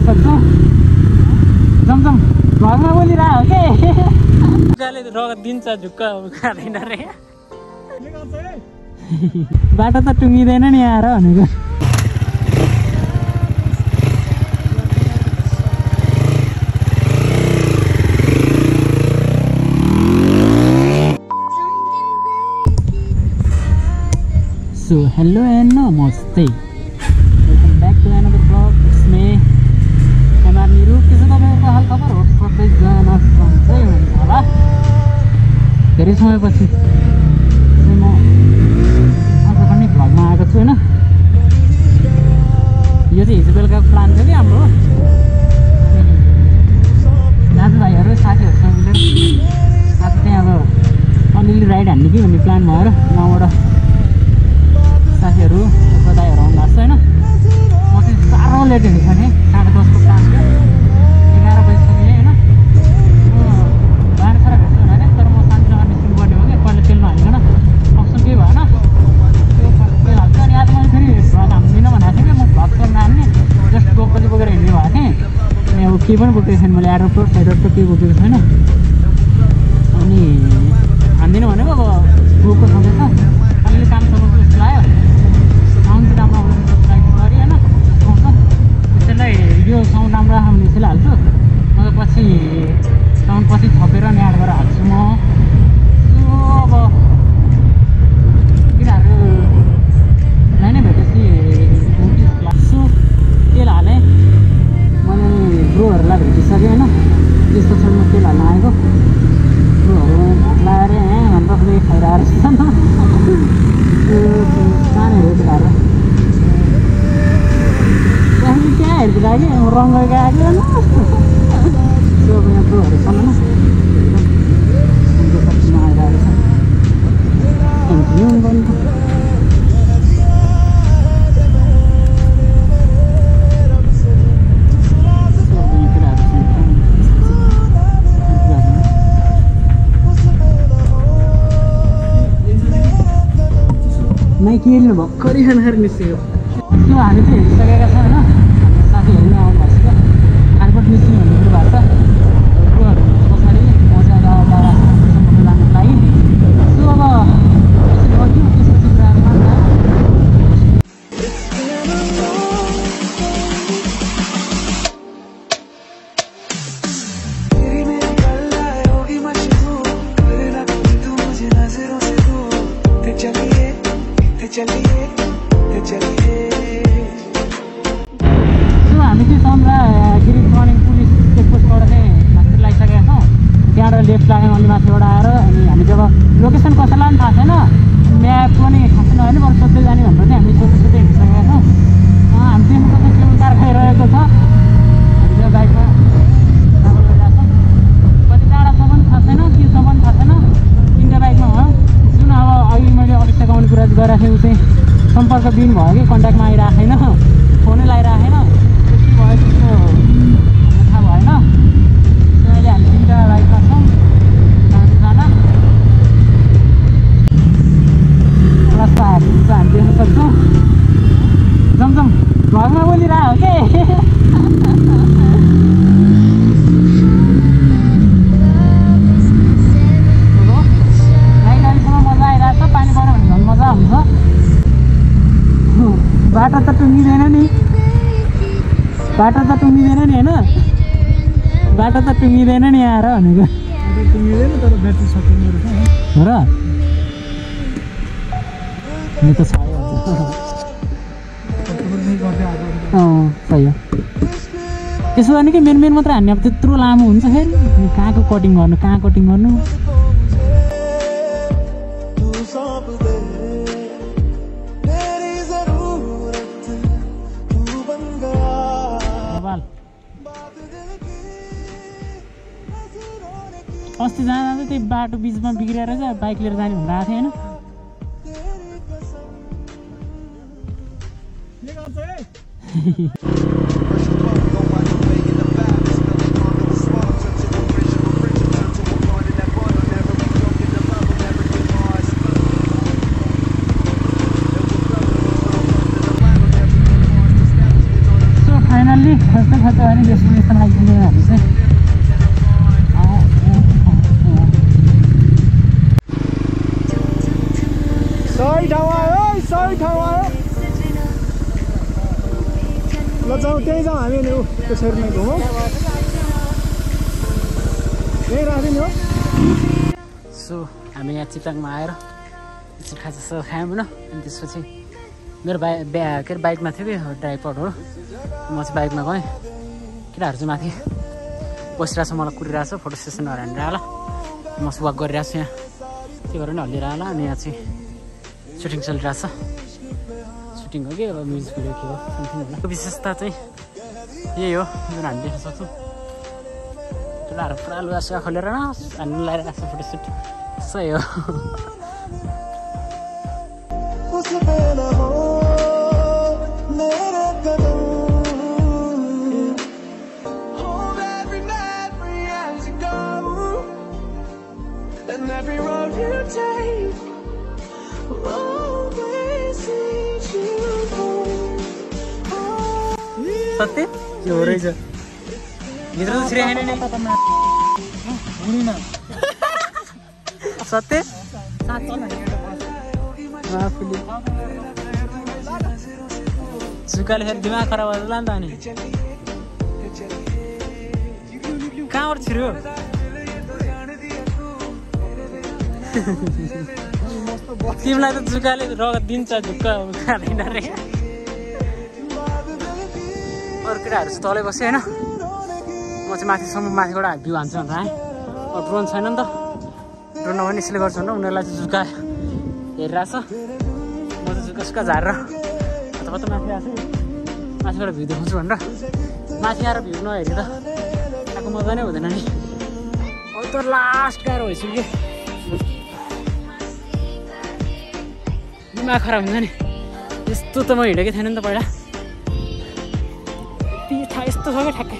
सक्छौँ जमजम भगमा बोलिरहेको के गाले रगत दिन्छ झुक्क खाँदैन रे बाटो त टुङ्गिँदैन नि आएर भनेको So hello and namaste. Welcome back to another vlog. It's me. I'm niru. के छ तपाईहरुको हाल खबर हो सबैजना सन्चै हुनुहुन्छ होला धेरै समयपछि म आज पनि भ्लगमा आएको छु हैन यो चाहिँ हिजो बेलुकाको प्लान थियो कि हाम्रो दाजुभाइहरू साथीहरूसँग मिलेर आज चाहिँ अब अलिअलि राइड हान्ने कि भन्ने प्लान भएर नौबाट साथीहरू दाइहरू आउनु भएको छ हैन म चाहिँ साह्रो लेट हिँडेको थिएँ 10:30 को प्लान थियो 11 बजिसक्यो हैन भान्सार भेट्छु भने तर म शान्तिनगर निस्किनु पर्ने हो कि पहिला तेलमा हालिकन अप्सन केही भएन त्यो तेल हाल्छ अनि आज मैले फेरि भ्लग हान्दिनँ भनेको थिएँ कि म भ्लग गर्न हान्ने जस्ट गोप्रो बोकेर हिँड्ने भएको थिएँ अनि अब केही पनि बोकेको छैन मैले एयरपोर्ट साइडबाट केही बोकेको छैन अनि हान्दिनँ भनेको अब गोप्रो छँदैछ अलिअलि काम चलाउँछु जस्तो लाग्यो साउन्ड चाहिँ राम्रो आउँदैन जस्तो लाग्यो सरी होइन आउँछ त्यसैलाई यो साउन्ड राम्रो आउने त्यसैले हाल्छु नभए पछि साउन्ड पछि थपेर अनि एड गरेर हाल्छु म अब तिनीहरूलाई नै भेटेपछि नोटिस लाग्छु तेल हालेँ मैले ब्रोहरूलाई भेटिसकेँ होइन त्यस्तो छ म तेल हाल्न आएको ब्रोहरू लाएर भन्दाखेरि खाइरहेको रहेछ सानो हेर्छु क्या हेर्छु लागि रङ गएको आएको यहाँ प्रोहरू छन् होइन आइरहेको छ माइक हेर्नु भर्खरै खानाखाएर निस्केको त्यो हामी चाहिँ हेरिसकेका छौँ होइन साथीहरू नै आउनु भएको छ एयरपोर्ट निस्किनु भन्ने कुरो भएको छ त्योहरू पछाडि मजा जानुको लागि सो अब त्यसरी अघि त्यसपछि हामी चाहिँ समरागिरी रनिङ पुलिस चेकपोस्टबाट चाहिँ माथि लगाइसकेका छौँ त्यहाँबाट लेफ्ट लाग्यौँ अलि माथिबाट आएर अनि हामी जब लोकेसन कसैलाई पनि थाहा छैन म्याप पनि खासै नभए बरु सोध्दै जाने भनेर चाहिँ हामी सोध्दै सोध्दै हिँडिसकेका छौँ हामी चाहिँ कतै चिउतार खाइरहेको छ हामी चाहिँ बाइकमा ट्राभल गरिरहेको छौँ कति टाढा छ पनि थाहा छैन के छ पनि थाहा छैन तिनवटा बाइकमा भयो जुन अब अघि मैले अलिक सघाउने कुरा गरेको थिएँ ऊ चाहिँ सम्पर्क दिन भयो कि कन्ट्याक्टमा आइरहेको छैन फोनै लगाइरहेको छैन त्यति भयो त्यस्तो थाहा भएन अहिले हामी तिनवटा बाइकमा छौँ जाना रास्ताहरू हामी देख्न सक्छौँ जमजम घरमा बोलिरहेको के राइड अहिलेसम्म मजा आइरहेको छ पानी पऱ्यो भने झन् मजा हुन्छ बाटो त टुङ्गिँदैन नि होइन बाटो त टुङ्गिँदैन नि आएर भनेको टुङ्गिँदैन तर ब्याट्री सकिँदो रहेछ हो र यो त छ सही हो त्यसो भने कि मेन मात्रै हान्ने अब त्यत्रो लामो हुन्छ फेरि कहाँको कटिङ गर्नु अस्ति जाँदा त्यही बाटो बिचमा बिग्रेर चाहिँ बाइक लिएर जाने भनेर आएको थिएँ होइन फाइनल्ली खोज्दै खोज्दै होइन डेस्टिनेसन आइपुग्यौँ हामी चाहिँ सही ठाउँ आयो सही ठाउँ आयो ल जाउँ त्यहीँ जाउँ हामी नि त्यसरी नै घुमौँ यहीँ राखिदिनु हो सो हामी यहाँ चितङमा आएर एकछिन खाजा खायौँ होइन अनि त्यसपछि मेरो के अरे बाइकमा थियो कि ड्राइभर हो म चाहिँ बाइकमा गएँ केटाहरू चाहिँ माथि बसिरहेको छ मलाई कुरिरहेको छ फोटो सेसन गरेर हानेर आला म चाहिँ वाक गरिरहेको छु यहाँ त्यही भएर नि हल्लिएर आला अनि यहाँ चाहिँ सुटिङ चलिरहेको छ सुटिङ हो कि अब म्युजिक भिडियो के हो समथिङ होला विशेषता चाहिँ यही हो जुन हामी देख्न सक्छौँ केटाहरू पुरा लुगा खोलेर हान्नु लगाइरहेको छ फोटोसुट सही हो सत्य यो रहेछ भित्र त छिराएन नि सत्य जुकाले फेरि दिमाग खराब भएर होला नि त अनि कहाँबाट छिर्यो तिमीलाई त जुकाले रगत दिन्छ ढुक्क खाँदैन रे अरू केटाहरू चाहिँ तलै बस्यो होइन म चाहिँ माथिसम्म माथिबाट भ्यू हान्छु भनेर आएँ अब ड्रोन छैन नि त ड्रोन नभए यसले गर्छु भनेर उनीहरूलाई चाहिँ जुका हेरिरहेछ म चाहिँ जुका सुका झारेर अथवा त माथि आएको छु माथिबाट भ्यू देखाउँछु भनेर माथि आएर भ्यू नहेरि त आएको मजा नै हुँदैन नि अब त लास्ट गाह्रो भइसक्यो कि दिमाग खराब हुन्छ नि यस्तो त म हिँडेकै थिएन नि त पहिला यस्तो छ क्या ठ्याक्कै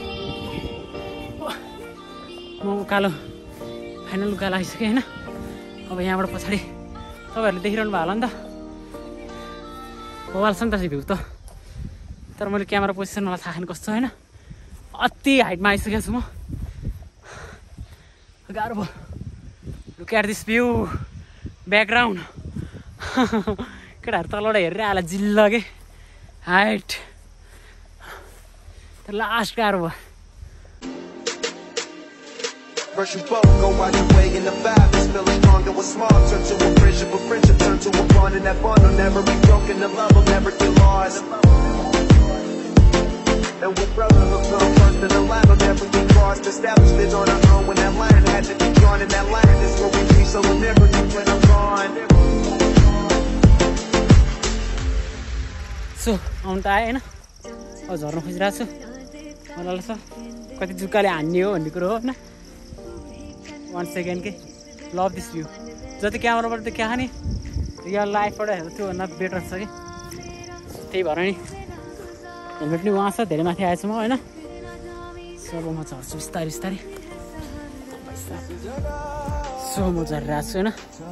म उकालो फाइनल उकालो आइसकेँ होइन अब यहाँबाट पछाडि तपाईँहरूले देखिरहनु भयो होला नि त बवाल छ नि त भ्यू त तर मैले क्यामेरा पोजिसन मलाई थाहा छैन कस्तो होइन अति हाइटमा आइसकेको छु म गाह्रो भयो look at this view background केटाहरू तलबाट हेरेर आला जिल्ल के हाइट लास्ट गाह्रो भयो Rush you both, go out your way in the vibe is feeling strong and what's small turn to a friendship turn to a bond and that bond will never be broken, the love will never get lost. And we're brothers will come first and the line will never be crossed. Established it on our own when that line had to be drawn and that line is where we be, so we'll never be when I'm gone. So, आउनु त आएँ होइन अब झर्न खोजिरहेको छु मलाई लाग्छ कति जुकाले हान्ने हो भन्ने कुरो हो होइन 1 सेकेन्ड के लभ दिस भ्यू जति क्यामेराबाट त क्या नि रियल लाइफबाट हेर्दा त्यो भन्दा बेटर छ कि त्यही भएर नि हेलमेट नि उहाँ छ धेरै माथि आएछु म होइन सो अब म झर्छु बिस्तारै बिस्तारै सो म झरिरहेको छु होइन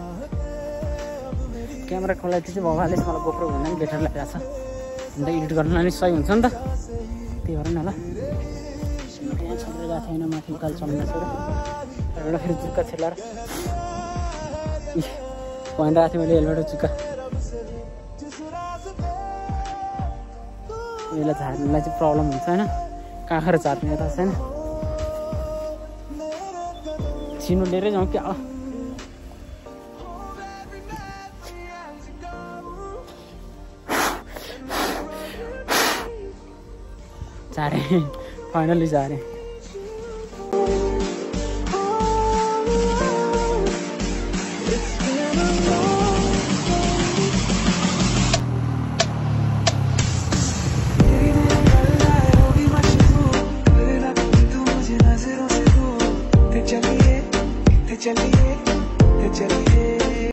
क्यामेरा क्वालिटी चाहिँ भगवान्ले मलाई गोप्रो भन्दा पनि बेटर लागिरहेको छ अन्त एडिट गर्नलाई नि सही हुन्छ नि त त्यही भएर नि होला यहाँ छोडेर गएको थिएन माथि उकालो चढ्न छोडेर एउटा फेरि जुक्का छेलाएर भनिरहेको थिएँ मैले हेलमेट जुक्का यसलाई झार्नुलाई चाहिँ प्रब्लम हुन्छ होइन काँखाहरू झार्ने यता छैन छिनो लिएरै जाउँ क्या झारेँ फाइनली झारेँ